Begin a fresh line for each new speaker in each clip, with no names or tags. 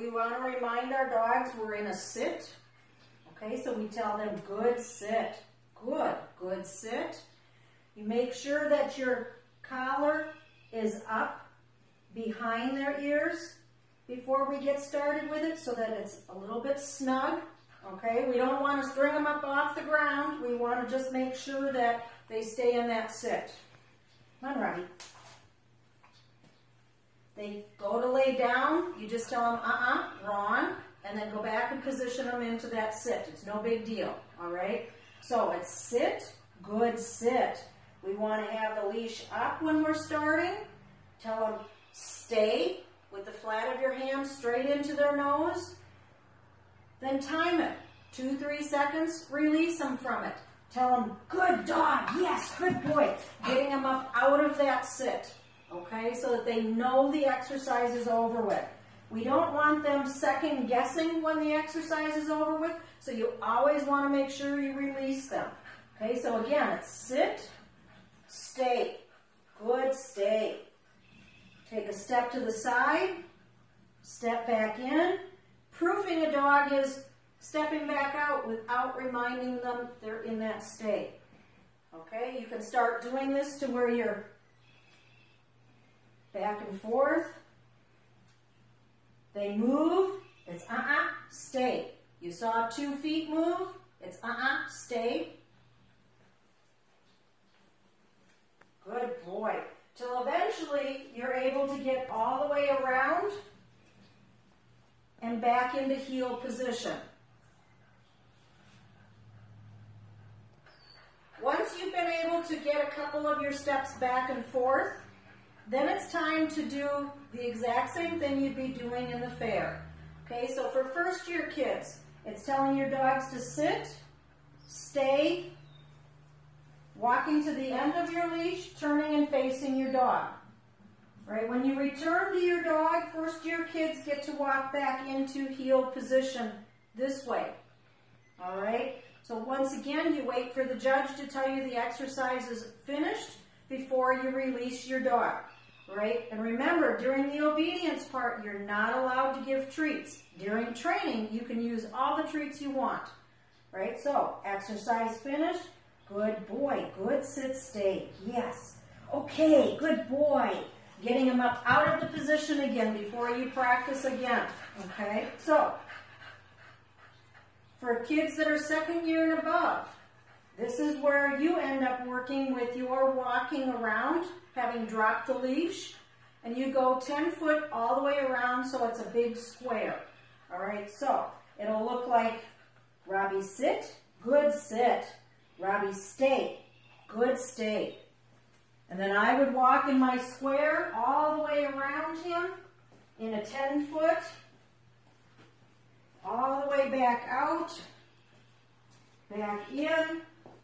we want to remind our dogs we're in a sit. Okay, so we tell them, good sit. Good sit. You make sure that your collar is up behind their ears before we get started with it so that it's a little bit snug. Okay, we don't want to string them up off the ground. We want to just make sure that they stay in that sit. Come on, Robbie. They go to lay down, you just tell them, wrong, and then go back and position them into that sit. It's no big deal, all right? So it's sit, good sit. We want to have the leash up when we're starting. Tell them stay with the flat of your hand straight into their nose. Then time it, 2-3 seconds, release them from it. Tell them, good dog, yes, good boy. Getting them up out of that sit. Okay, so that they know the exercise is over with. We don't want them second guessing when the exercise is over with, so you always want to make sure you release them. Okay, so again, it's sit, stay, good, stay. Take a step to the side, step back in. Proofing a dog is stepping back out without reminding them they're in that state. Okay, you can start doing this to where you're back and forth. They move. It's stay. You saw 2 feet move. It's stay. Good boy. Till eventually you're able to get all the way around and back into heel position. Once you've been able to get a couple of your steps back and forth, then it's time to do the exact same thing you'd be doing in the fair. Okay, so for first year kids, it's telling your dogs to sit, stay, walking to the end of your leash, turning and facing your dog. Right, when you return to your dog, first year kids get to walk back into heel position this way. All right, so once again, you wait for the judge to tell you the exercise is finished before you release your dog. Right? And remember, during the obedience part, you're not allowed to give treats. During training, you can use all the treats you want. Right? So, exercise finished. Good boy. Good sit, stay. Yes. Okay, good boy. Getting them up out of the position again before you practice again. Okay? So, for kids that are second year and above, this is where you end up working with your walking around, having dropped the leash, and you go 10 foot all the way around so it's a big square. All right, so it'll look like Robbie sit, good sit. Robbie stay, good stay. And then I would walk in my square all the way around him in a 10 foot, all the way back out, back in.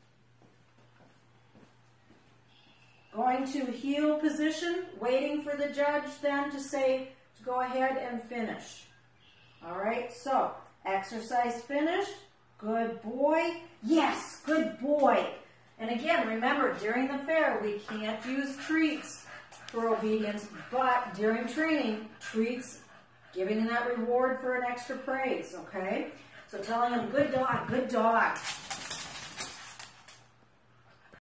Going to heel position, waiting for the judge then to say, to go ahead and finish. All right, so exercise finished. Good boy. Yes, good boy. And again, remember, during the fair, we can't use treats for obedience, but during training, treats, giving that reward for an extra praise, okay? So telling them, good dog, good dog.